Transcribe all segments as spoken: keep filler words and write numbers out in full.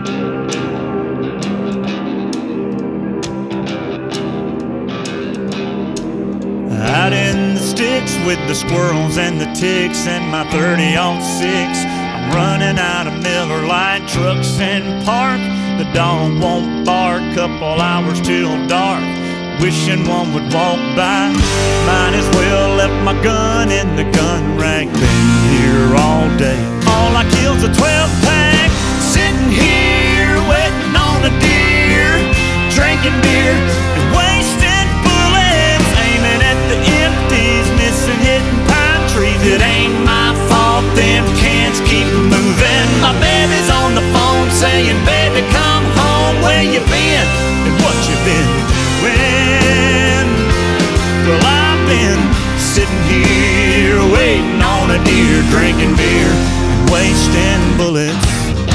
Out in the sticks with the squirrels and the ticks and my thirty oh six. I'm running out of Miller Lite trucks and park. The dog won't bark, couple hours till dark. Wishing one would walk by. Might as well left my gun in the gun rack. Been here all day. All I kill's a twelve pack. Sitting here waiting on a deer, drinking beer and wasting bullets, aiming at the empties, missing hidden pine trees. It ain't my fault them cans keep moving. My baby's on the phone saying, baby, come home. Where you been and what you been doing? Well, I've been sitting here waiting on a deer, drinking beer and wasting bullets.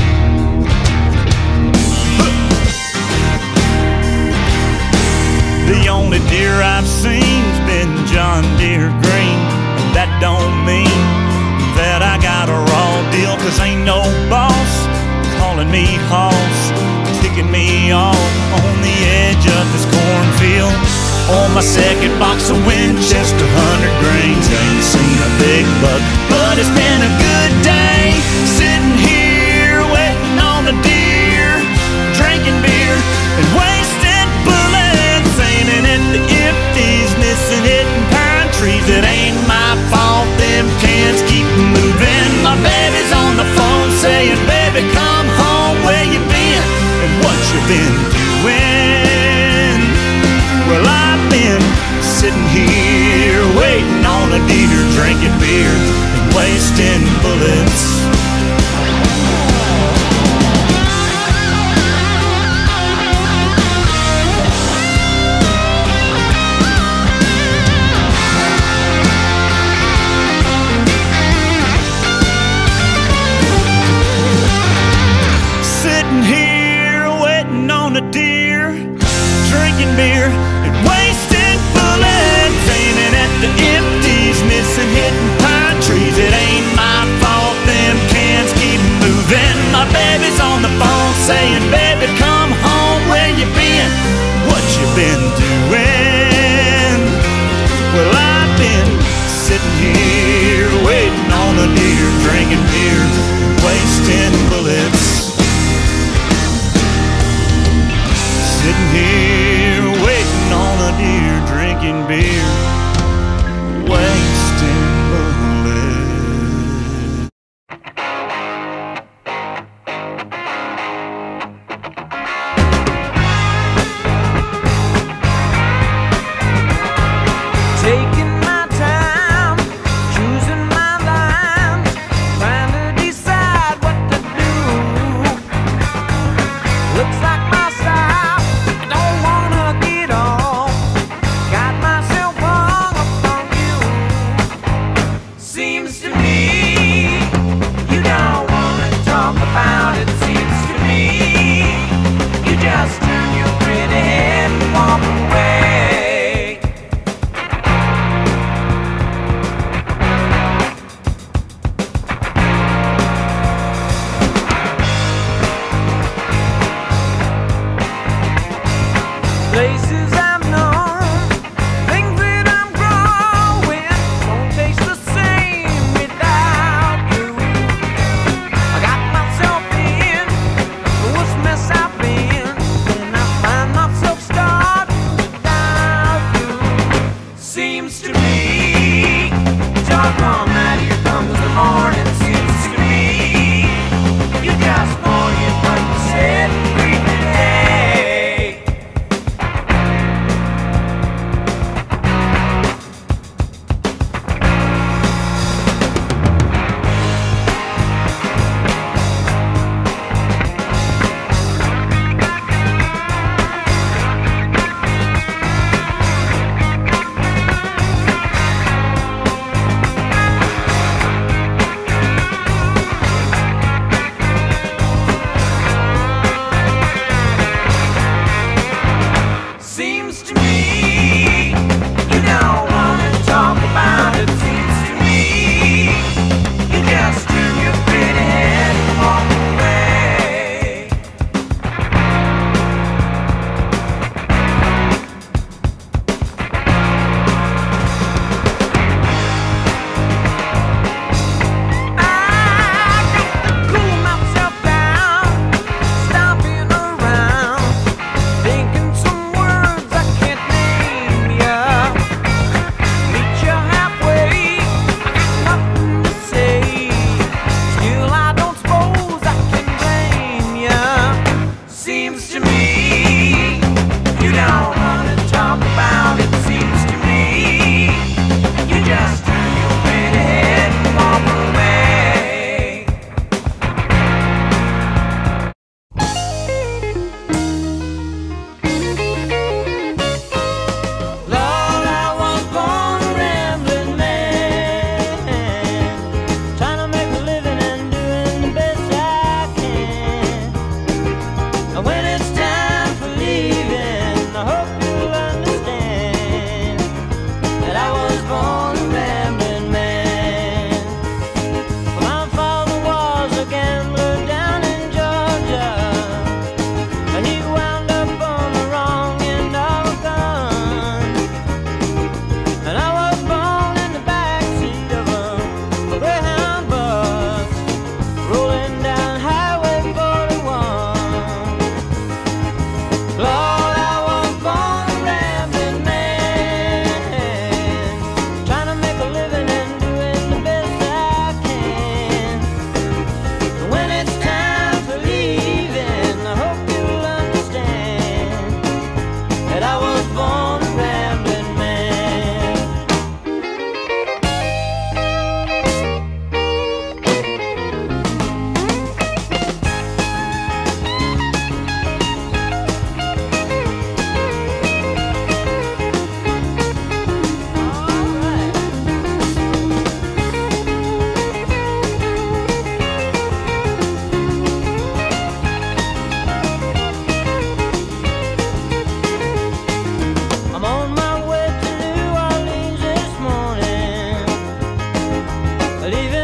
The only deer I've seen's been John Deere green. That don't mean that I got a raw deal, 'cause ain't no boss calling me hoss, ticking me off on the edge of this cornfield. On my second box of Winchester hundred grains, ain't seen a big buck, but it's been a good day. Sitting here waiting on a deer, drinking beer and wasting bullets, aiming at the empties, missing hidden pine trees. It ain't my fault them cans keep moving. My baby's on the phone saying, baby, come home. Where you been and what you been doing? Well, I've been sitting here waiting on a deer, drinking beer and wasting bullets. Sitting here waiting on a deer, drinking beer and wasting bullets, aiming at the empties, missing hidden pine trees. It ain't my fault them cans keep moving. My baby's on the phone saying, baby, come home. Where you been? What you been doing? Well, I've been sitting here waiting on a deer, drinking beer and wasting bullets. Sitting here waiting on a deer, drinking beer, wasting bullets. Taking my time, choosing my lines, trying to decide what to do. leaving